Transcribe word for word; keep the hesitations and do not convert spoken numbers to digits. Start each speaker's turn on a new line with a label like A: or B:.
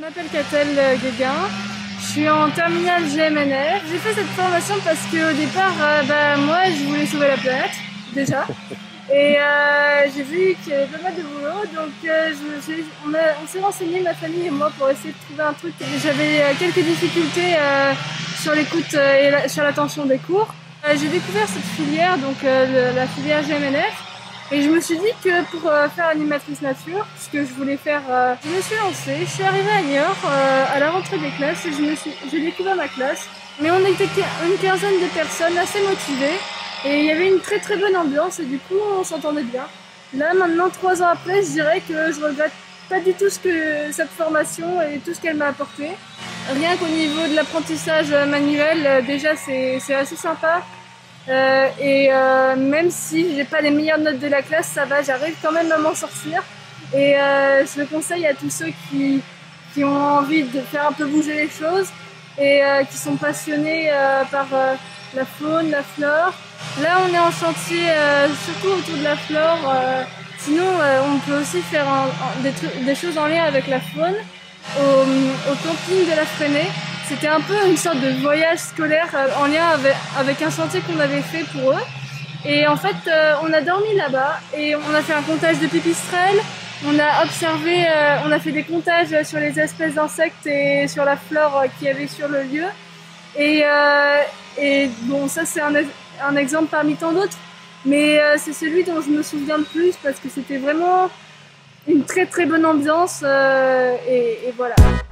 A: m'appelle Catel Guéguin, je suis en terminale G M N F. J'ai fait cette formation parce qu'au départ, euh, bah, moi je voulais sauver la planète, déjà. Et euh, j'ai vu qu'il y avait pas mal de boulot, donc euh, je, on, on s'est renseigné, ma famille et moi, pour essayer de trouver un truc. J'avais euh, quelques difficultés euh, sur l'écoute euh, et la, sur l'attention des cours. Euh, j'ai découvert cette filière, donc euh, le, la filière G M N F. Et je me suis dit que pour euh, faire animatrice nature, ce que je voulais faire, euh, je me suis lancée. Je suis arrivée à Niort euh, à la rentrée des classes et je me suis, j'ai découvert ma classe. Mais on était une quinzaine de personnes assez motivées et il y avait une très très bonne ambiance et du coup on s'entendait bien. Là maintenant, trois ans après, je dirais que je regrette pas du tout ce que cette formation et tout ce qu'elle m'a apporté. Rien qu'au niveau de l'apprentissage manuel, déjà c'est assez sympa. Euh, et euh, même si j'ai pas les meilleures notes de la classe, ça va, j'arrive quand même à m'en sortir. Et euh, je le conseille à tous ceux qui, qui ont envie de faire un peu bouger les choses et euh, qui sont passionnés euh, par euh, la faune, la flore. Là, on est en chantier euh, surtout autour de la flore. Euh, sinon, euh, on peut aussi faire un, un, des, trucs, des choses en lien avec la faune au, au camping de la Fresnay. C'était un peu une sorte de voyage scolaire euh, en lien avec, avec un chantier qu'on avait fait pour eux. Et en fait, euh, on a dormi là-bas et on a fait un comptage de pipistrelles. On a observé, euh, on a fait des comptages sur les espèces d'insectes et sur la flore euh, qu'il y avait sur le lieu. Et, euh, et bon, ça c'est un, un exemple parmi tant d'autres. Mais euh, c'est celui dont je me souviens le plus parce que c'était vraiment une très très bonne ambiance euh, et, et voilà.